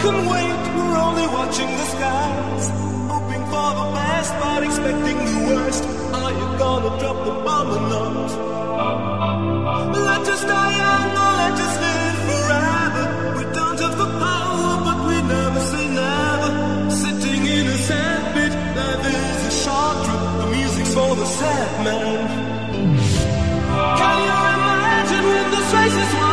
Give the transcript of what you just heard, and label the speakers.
Speaker 1: can wait, we're only watching the skies, hoping for the best but expecting the worst. Are you gonna drop the bomb or not? Let us die young or let us live forever. We don't have the power but we never say never. Sitting in a sandpit, life is a short trip. The music's for the sad man. Can you imagine when this race is won?